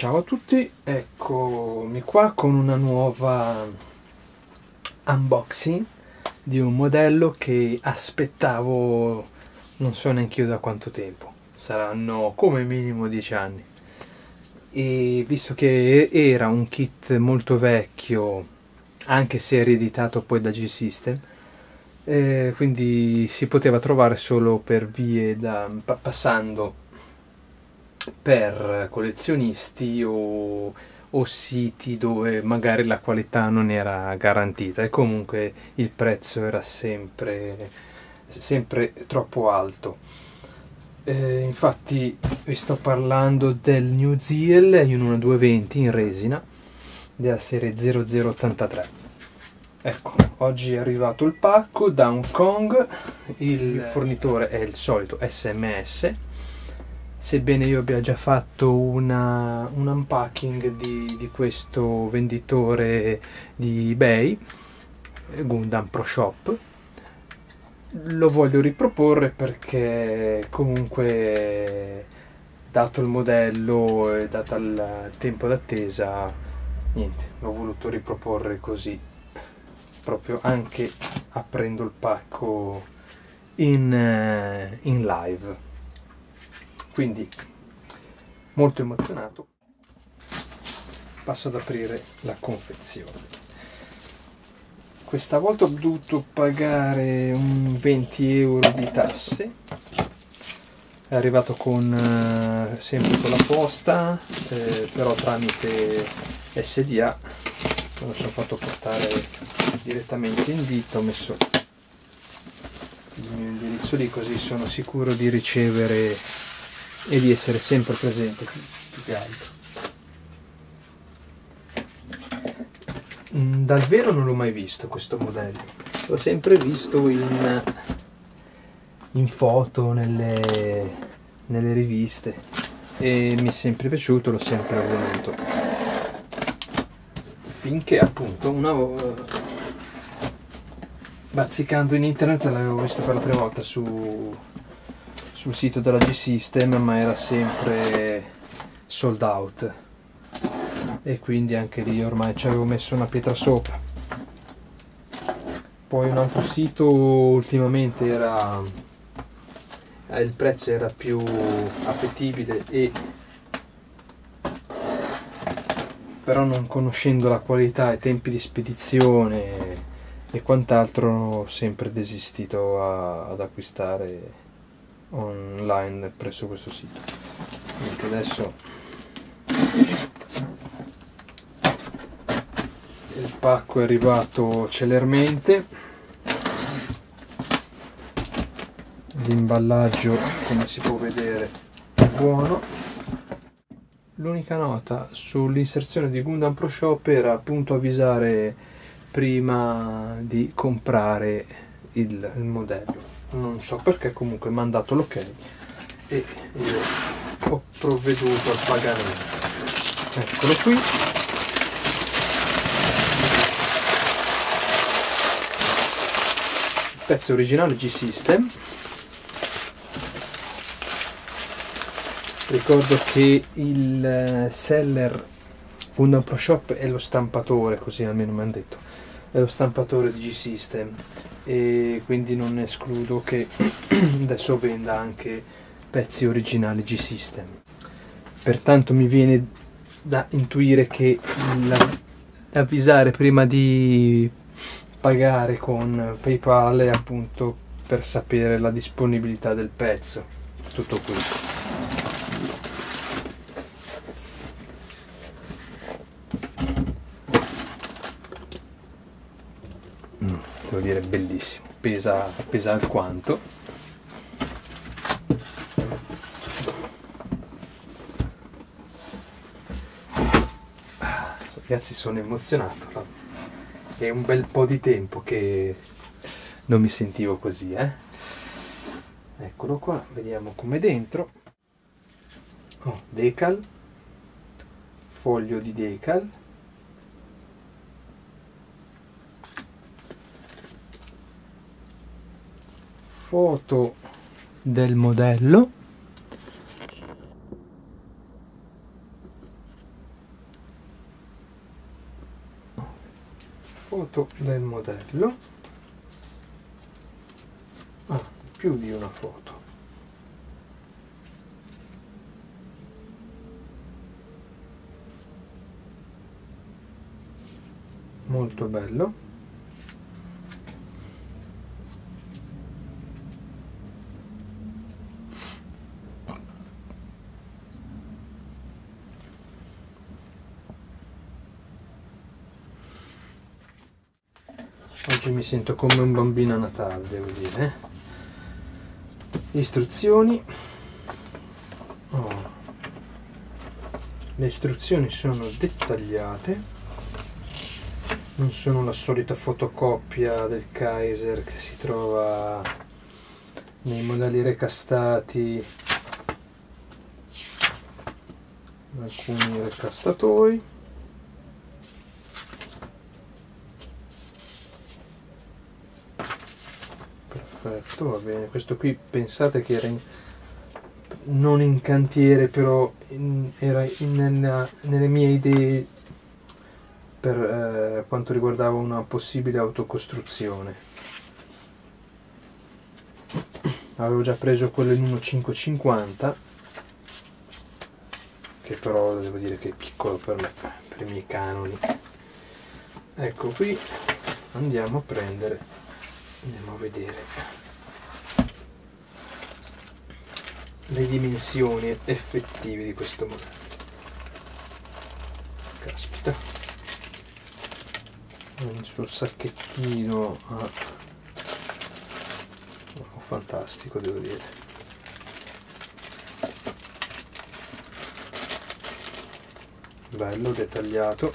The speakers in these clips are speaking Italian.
Ciao a tutti, eccomi qua con una nuova unboxing di un modello che aspettavo non so neanche io da quanto tempo, saranno come minimo 10 anni, e visto che era un kit molto vecchio anche se ereditato poi da G-System, quindi si poteva trovare solo per vie passando per collezionisti o siti dove magari la qualità non era garantita, e comunque il prezzo era sempre troppo alto. Infatti vi sto parlando del New Zeal in una 220 in resina della serie 0083. Ecco, oggi è arrivato il pacco da Hong Kong, il fornitore è il solito SMS. Sebbene io abbia già fatto un unpacking di questo venditore di eBay, Gundam Pro Shop, lo voglio riproporre perché comunque, dato il modello e dato il tempo d'attesa, niente, l'ho voluto riproporre così, proprio anche aprendo il pacco in live. Quindi molto emozionato. Passo ad aprire la confezione. Questa volta ho dovuto pagare un 20 euro di tasse. È arrivato sempre con la posta, però tramite SDA. Me lo sono fatto portare direttamente in ditta, ho messo il mio indirizzo lì, così sono sicuro di ricevere e di essere sempre presente, più che altro. Dal vero non l'ho mai visto questo modello, l'ho sempre visto in foto, nelle riviste, e mi è sempre piaciuto, l'ho sempre voluto, finché appunto bazzicando in internet l'avevo visto per la prima volta sul sito della G-System, ma era sempre sold out, e quindi anche lì ormai ci avevo messo una pietra sopra. Poi un altro sito ultimamente il prezzo era più appetibile, però non conoscendo la qualità, i tempi di spedizione e quant'altro, ho sempre desistito ad acquistare online presso questo sito. Quindi adesso il pacco è arrivato celermente, l'imballaggio come si può vedere è buono. L'unica nota sull'inserzione di Gundam Pro Shop era appunto avvisare prima di comprare il modello. Non so perché, comunque mi hanno dato l'ok e io ho provveduto al pagamento. Eccolo qui. Il pezzo originale G-System. Ricordo che il seller Gundam Pro Shop è lo stampatore, così almeno mi hanno detto, è lo stampatore di G-System, e quindi non escludo che adesso venda anche pezzi originali G-System. Pertanto mi viene da intuire che avvisare prima di pagare con PayPal è appunto per sapere la disponibilità del pezzo. Tutto qui. Devo dire, bellissimo, pesa alquanto. Ragazzi, sono emozionato, è un bel po' di tempo che non mi sentivo così, Eccolo qua, vediamo com'è dentro. Decal, foglio di decal, foto del modello, foto del modello, più di una foto. Molto bello. Oggi mi sento come un bambino a Natale, devo dire. Istruzioni. Le istruzioni sono dettagliate, non sono la solita fotocopia del Kaiser che si trova nei modelli recastati da alcuni recastatori. Perfetto, va bene. Questo qui pensate che era non in cantiere, però era nelle mie idee per quanto riguardava una possibile autocostruzione. Avevo già preso quello in 1.550, che però devo dire che è piccolo per me, per i miei canoni. Ecco qui, andiamo a vedere le dimensioni effettive di questo modello. Caspita, il suo sacchettino fantastico, devo dire. Bello, dettagliato.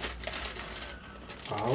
Wow.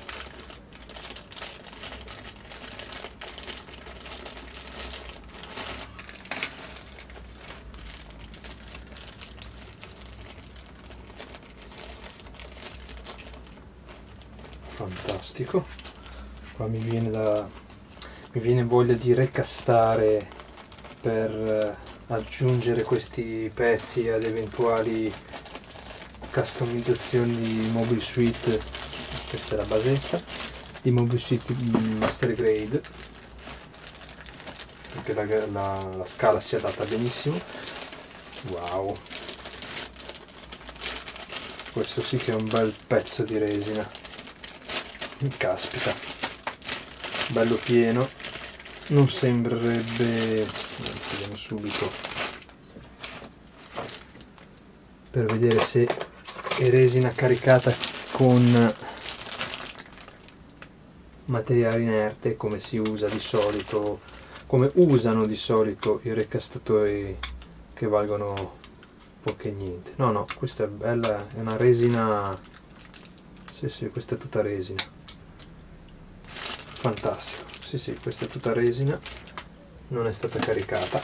Fantastico. Qua mi viene voglia di recastare per aggiungere questi pezzi ad eventuali customizzazioni di Mobile Suite. Questa è la basetta di Mobile Suite Master Grade, perché la scala si adatta benissimo. Wow, questo sì che è un bel pezzo di resina. Caspita, bello pieno, non sembrerebbe. Vediamo subito per vedere se è resina caricata con materiale inerte, come si usa di solito, come usano di solito i recastatori che valgono poco e niente. No, questa è bella, è una resina. Sì, questa è tutta resina. Fantastico, sì, questa è tutta resina, non è stata caricata.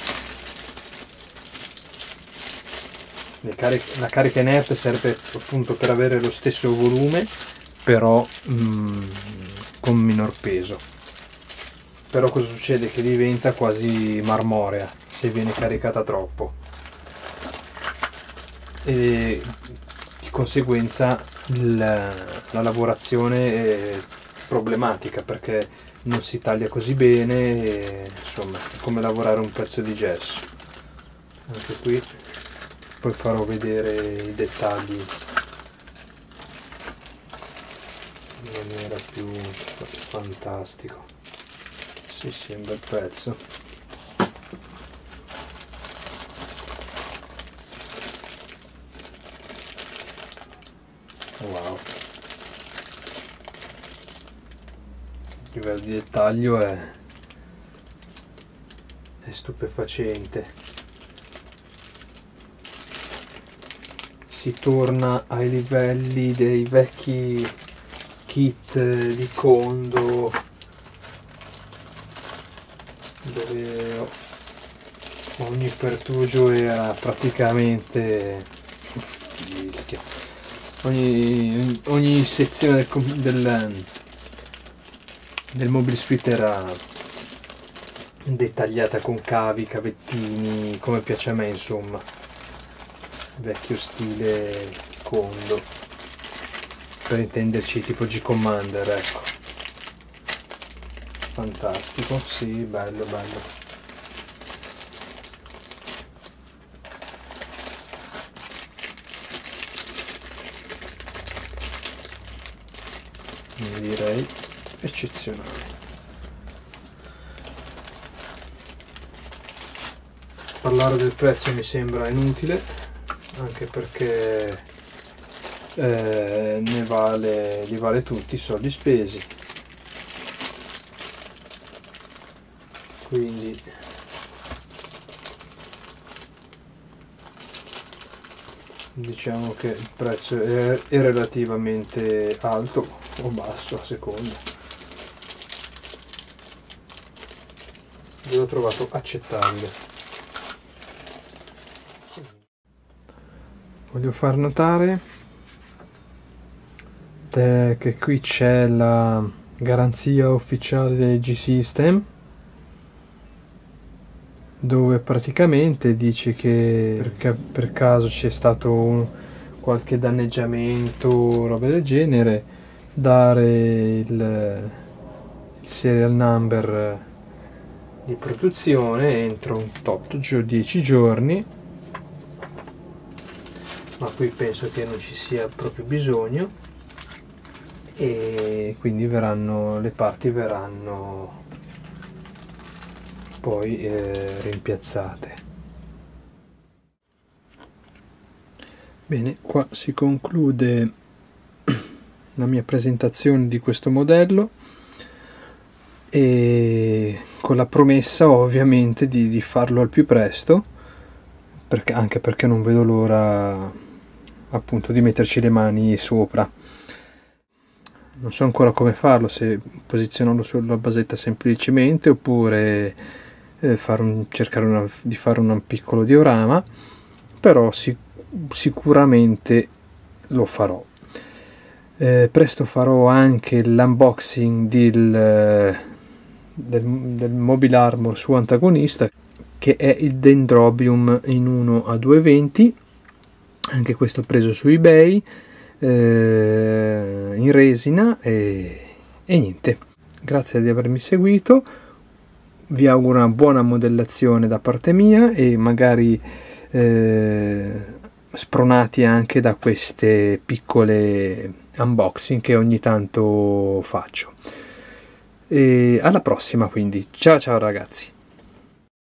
La carica inerte serve appunto per avere lo stesso volume, però con minor peso. Però cosa succede? Che diventa quasi marmorea se viene caricata troppo, e di conseguenza la lavorazione è problematica, perché non si taglia così bene e, insomma, è come lavorare un pezzo di gesso. Anche qui poi farò vedere i dettagli in maniera più fantastico. Sì, è un bel pezzo. Wow, il livello di dettaglio è stupefacente. Si torna ai livelli dei vecchi kit di Kondo, dove ogni pertugio era praticamente fischia. Ogni sezione del Mobile Suite era dettagliata con cavi, cavettini, come piace a me, insomma, vecchio stile Kondo. per intenderci tipo G Commander, ecco. Fantastico, sì, bello bello. Direi eccezionale. Parlare del prezzo mi sembra inutile, anche perché li vale tutti i soldi spesi, quindi diciamo che il prezzo è relativamente alto o basso a seconda. L'ho trovato accettabile. Voglio far notare che qui c'è la garanzia ufficiale del G-System, dove praticamente dice che per caso c'è stato qualche danneggiamento, roba del genere, dare il serial number di produzione entro un tot 10 giorni, ma qui penso che non ci sia proprio bisogno, e quindi le parti verranno poi rimpiazzate. Bene, qua si conclude la mia presentazione di questo modello, e con la promessa ovviamente di farlo al più presto, anche perché non vedo l'ora appunto di metterci le mani sopra. Non so ancora come farlo, se posizionarlo sulla basetta semplicemente oppure cercare di fare un piccolo diorama, però sicuramente lo farò. Presto farò anche l'unboxing del Mobile Armor suo antagonista, che è il Dendrobium in 1:220, anche questo preso su eBay, in resina, e niente. Grazie di avermi seguito, vi auguro una buona modellazione da parte mia e magari spronati anche da queste piccole unboxing che ogni tanto faccio. E alla prossima, quindi ciao ciao ragazzi.